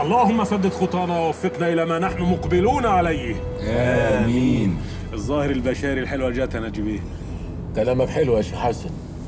اللهم سدد خطانا ووفقنا إلى ما نحن مقبلون عليه. آمين. الظاهر البشاري الحلوة جات يا ناجي بيه. كلامك حلو يا شيخ حسن.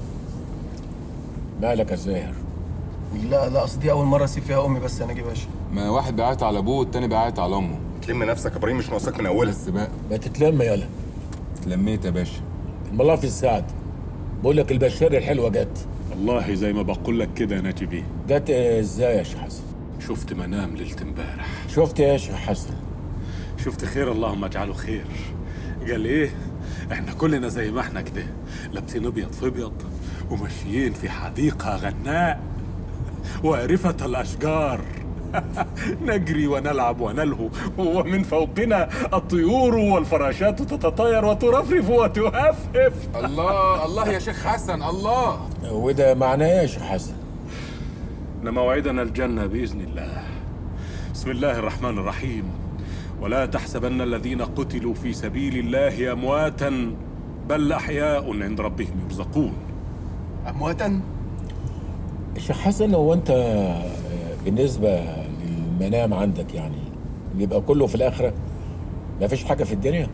مالك يا زاهر؟ لا اصل دي اول مره اسيب فيها امي بس يا ناجي باشا. ما واحد بيعيط على ابوه والتاني بيعيط على امه. تلم نفسك يا ابراهيم، مش ناقصك من اولها. بس بقى ما تتلم يالا. اتلميت يا باشا. الله في السعد. بقول لك البشاري الحلوه جت. والله زي ما بقول لك كده يا ناجي بيه. جت ازاي يا شيخ حسن؟ شفت منام ليلة امبارح. شفت ايه يا شيخ حسن؟ شفت خير، اللهم اجعله خير. قال ايه؟ احنا كلنا زي ما احنا كده، لابسين ابيض في ابيض وماشيين في حديقة غناء وارفة الاشجار. نجري ونلعب ونلهو، ومن فوقنا الطيور والفراشات تتطاير وترفرف وتهفهف. الله الله يا شيخ حسن، الله. وده معناه ايه يا شيخ حسن؟ إن موعدنا الجنة بإذن الله. بسم الله الرحمن الرحيم. ولا تحسبن الذين قتلوا في سبيل الله أمواتا بل أحياء عند ربهم يرزقون. امواتا؟ شيخ حسن، هو انت بالنسبه للمنام عندك يعني بيبقى كله في الاخره؟ ما فيش حاجه في الدنيا؟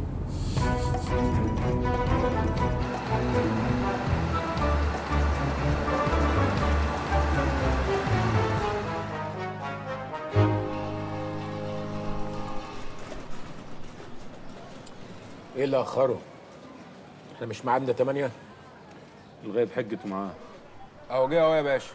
ايه اللي اخره؟ احنا مش ميعادنا 8؟ الغايب حجته معاه. اهو جه اهو يا باشا.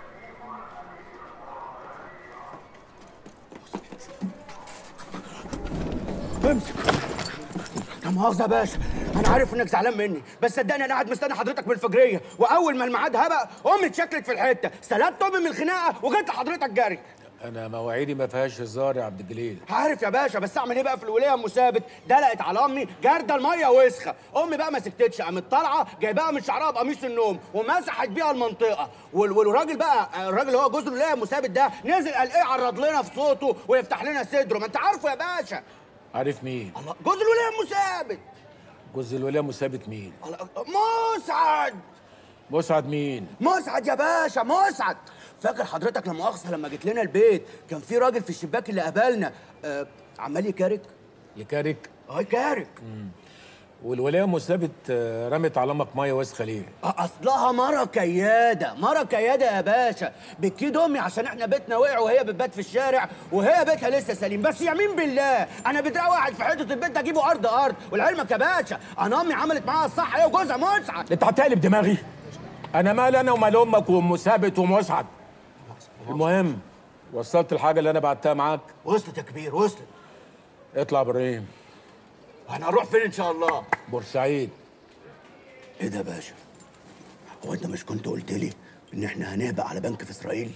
امسك. لا مؤاخذة يا باشا، أنا عارف إنك زعلان مني، بس صدقني أنا قاعد مستني حضرتك من الفجرية، وأول ما الميعاد هبق أمي اتشكلت في الحتة، سلبت أمي من الخناقة وجيت لحضرتك جري. انا مواعيدي ما فيهاش هزار يا عبد الجليل. عارف يا باشا، بس أعمل إيه بقى في الولية أم ثابت؟ دلقت على أمي جردة المية وسخة، أمي بقى ما سكتتش، قامت طالعة جايباها من شعرها بقميص النوم ومسحت بيها المنطقة، والراجل بقى الراجل اللي هو جوز الولية أم ثابت ده نزل قال إيه عرض لنا في صوته ويفتح لنا صدره، ما أنت عارفه يا باشا. عارف مين؟ الله، جوز الولية أم ثابت. جوز الولايه مثابت مين؟ مسعد. مسعد مين؟ مسعد يا باشا، مسعد. فاكر حضرتك لما مؤاخذة لما جيت لنا البيت كان في راجل في الشباك اللي قابلنا عمال يكارك؟ يكارك؟ يكارك. والولايه مثابت رمت على امك ميه وسخه ليه؟ اصلها مره كياده، مره كياده يا باشا، بتكيد امي عشان احنا بيتنا وقع وهي بتبات في الشارع وهي بيتها لسه سليم، بس يمين بالله انا بدري واحد في حته البيت ده اجيبه ارض، ولعلمك يا باشا انا امي عملت معاها الصح هي وجوزها مسعد. انت هتقلب دماغي؟ انا مال انا ومال امك وام ثابت ومسعد. المهم وصلت الحاجه اللي انا بعتها معاك؟ وصلت يا كبير، وصلت. اطلع ابراهيم. هنروح فين ان شاء الله؟ بورسعيد. ايه ده يا باشا؟ هو انت مش كنت قلت لي ان احنا هنهبق على بنك في اسرائيل؟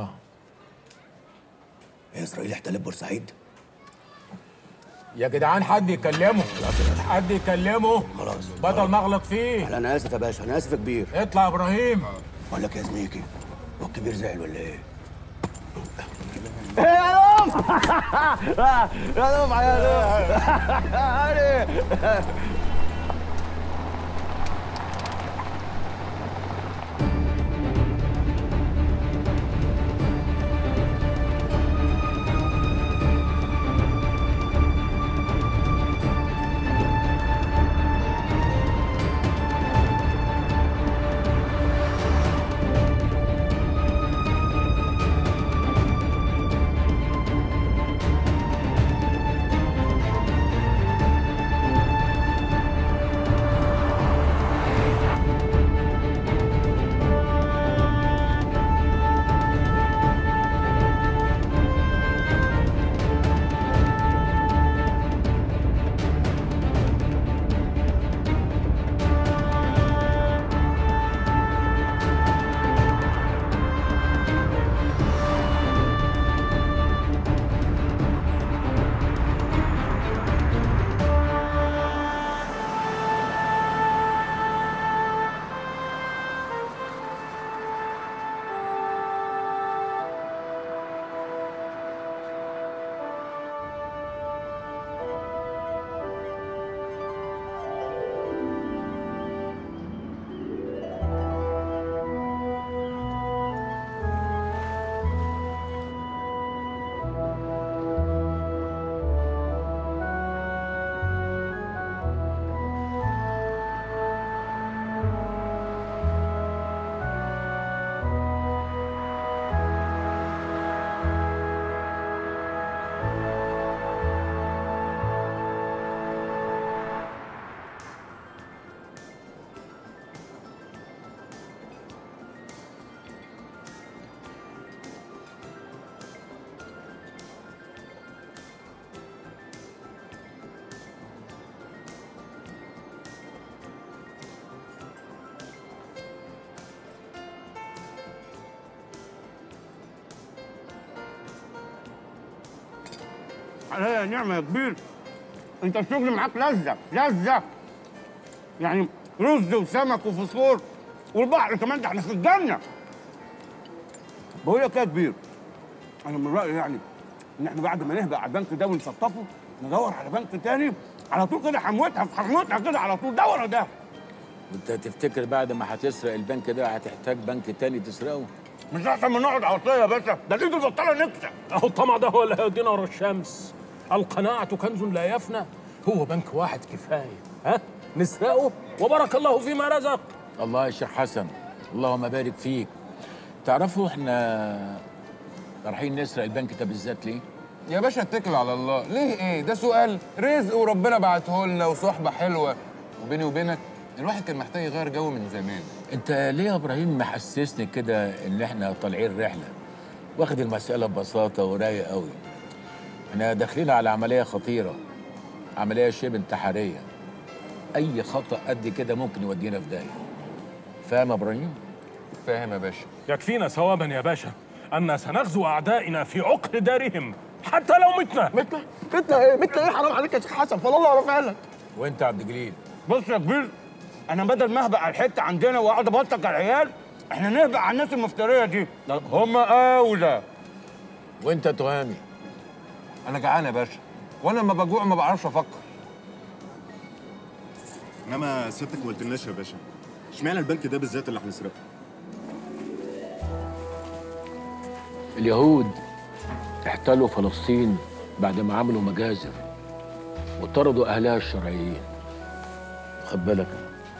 هي اسرائيل احتلت بورسعيد؟ يا جدعان حد يكلمه، حد يكلمه. خلاص بدل ما اغلط فيه. انا اسف يا باشا، انا اسف يا كبير. اطلع يا ابراهيم. بقول لك يا زميكي، هو الكبير زعل ولا ايه؟ يا لوم يا لوم يا لوم. عليا نعمه يا كبير. انت الشغل معاك لذه لذه، يعني رز وسمك وفوسفور والبحر كمان، ده احنا في الجنه. بقول لك ايه يا كبير، انا من رايي يعني ان احنا بعد ما نهبق على البنك ده ونشطفه ندور على بنك تاني على طول كده، حموتها في حموتها كده على طول، ده ورا ده. وانت تفتكر بعد ما هتسرق البنك ده هتحتاج بنك تاني تسرقه؟ مش احسن من نقعد عطيه يا باشا؟ ده الايد البطاله نكسه. اهو الطمع ده هو اللي هيودينا ورا الشمس. القناعة كنز لا يفنى، هو بنك واحد كفاية. ها؟ نسرقه وبارك الله فيما رزق. الله يا شيخ حسن، اللهم بارك فيك. تعرفوا احنا رايحين نسرق البنك ده بالذات ليه؟ يا باشا اتكل على الله. ليه ايه؟ ده سؤال رزق وربنا بعته لنا وصحبه حلوه. وبيني وبينك الواحد كان محتاج يغير جو من زمان. انت ليه يا ابراهيم محسسني كده ان احنا طالعين رحله؟ واخد المساله ببساطه ورايق قوي. احنا داخلين على عمليه خطيره، عمليه شبه انتحاريه. اي خطا قد كده ممكن يودينا في داهيه. فاهم يا ابراهيم؟ فاهم يا باشا. يكفينا ثوابا يا باشا أن سنغزو أعدائنا في عقر دارهم حتى لو متنا. متنا ايه حرام عليك يا شيخ حسن، فالله اعرفها لك. وانت يا عبد الجليل؟ بص يا كبير، انا بدل ما اهبق على الحته عندنا واقعد ابلطج على العيال، احنا نهبق على الناس المفتريه دي، هم اولى. وانت يا تهامي؟ انا جعان يا باشا، وانا لما بجوع ما بعرفش افكر. انما سيادتك ما قلتلناش يا باشا، اشمعنى البنك ده بالذات اللي هنسرقه؟ اليهود احتلوا فلسطين بعد ما عملوا مجازر وطردوا اهلها الشرعيين. خد بالك،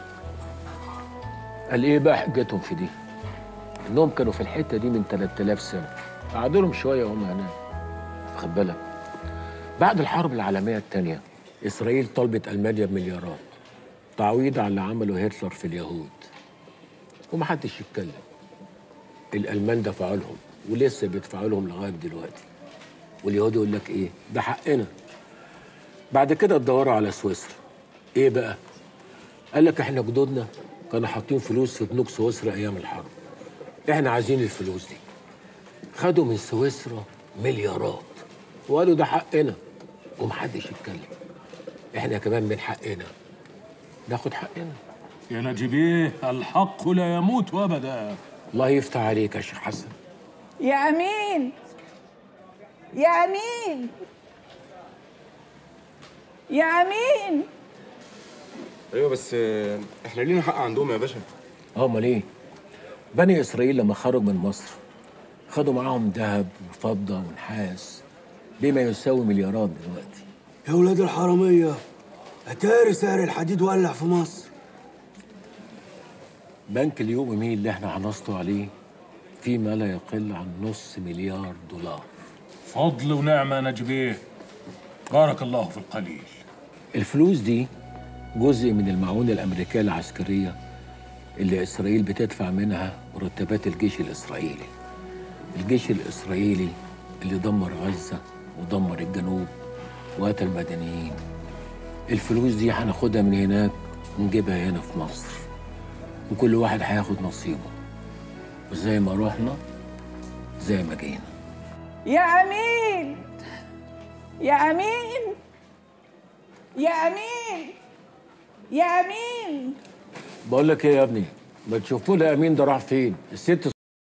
قال ايه بقى حجتهم في دي؟ انهم كانوا في الحته دي من 3000 سنه، قعدوا لهم شويه وهم هناك. خد بالك، بعد الحرب العالميه الثانيه اسرائيل طلبت المانيا بمليارات تعويض على اللي عمله هتلر في اليهود، ومحدش يتكلم. الالمان دفعوا لهم ولسه بيدفعوا لهم لغايه دلوقتي، واليهود يقول لك ايه؟ ده حقنا. بعد كده تدوروا على سويسرا. ايه بقى؟ قال لك احنا جدودنا كانوا حاطين فلوس في بنوك سويسرا ايام الحرب، احنا عايزين الفلوس دي. خدوا من سويسرا مليارات وقالوا ده حقنا، ومحدش يتكلم. احنا كمان من حقنا ناخد حقنا. يا نجيبيه الحق لا يموت أبدا. الله يفتح عليك يا شيخ حسن. يا أمين، يا أمين، يا أمين. ايوه بس احنا لينا حق عندهم يا باشا. امال ايه؟ بني اسرائيل لما خرجوا من مصر خدوا معاهم ذهب وفضه ونحاس بما يساوي مليارات دلوقتي. يا ولاد الحراميه، اتاري سعر الحديد ولع في مصر. بنك اليومي اللي احنا هنسطو عليه فيه ما لا يقل عن $500 مليار. فضل ونعمة نجيبيه، بارك الله في القليل. الفلوس دي جزء من المعونة الأمريكية العسكرية اللي إسرائيل بتدفع منها مرتبات الجيش الإسرائيلي. الجيش الإسرائيلي اللي دمر غزة ودمر الجنوب وقتل مدنيين. الفلوس دي هناخدها من هناك ونجيبها هنا في مصر، وكل واحد هياخد نصيبه، وزي ما رحنا زي ما جينا. يا أمين، يا أمين، يا أمين، يا أمين. بقول لك ايه يا ابني، ما تشوفوا لي امين ده راح فين؟ الست